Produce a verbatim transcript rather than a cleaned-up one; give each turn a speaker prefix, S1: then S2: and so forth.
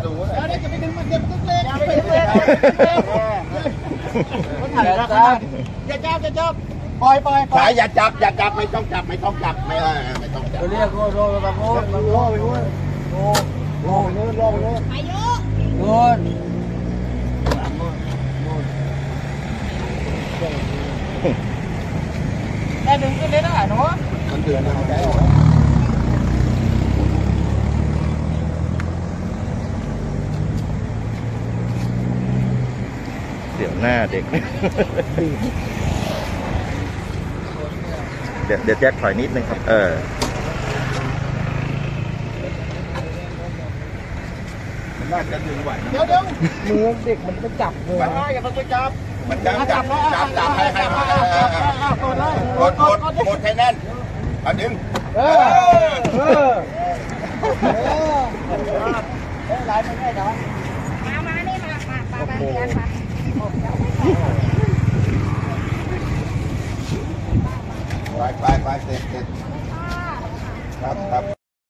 S1: ดูเลย
S2: เดี๋ยวจะไปดึงมันเก็บตึ๊กเล็กไปดึงเล็กคนถ่ายแล้วอย่าจับอย่าจับปล่อยปล่อยปล่
S1: สา
S2: อย
S1: ยอย่าจับอย่าจับไม่ต้องจับไม่ต้องจับไม่ไม่ต้องจับ
S2: เรียกโง่โง่ไปโง่ไปโง่ไปโง่โง่โง่โง่โง่โง่ไปเยอะโง่ได้ดึงขึ้นเลยนะหนูมันเดือดหายใจออก
S3: เดี๋ยวหน้าเด็ก เดี๋ยวเดี๋ยวแจ็คถอยนิดนึงครับเออ
S1: มันน่าจะดึงไหว
S2: เดี๋ยวเดี๋ยวมือเด็กมันไปจับมืออย่าเพิ่งไปจับ
S1: มันจับจับจับจับให้ให้
S2: กดเลย
S1: กดกดกดให้แน่นเอาดึง
S2: เออเออเออเออหลายมันแค่ไหนมามานี่มามามามาเรียนมา
S1: ไปไปไปเสร็จเสร็จครับครับ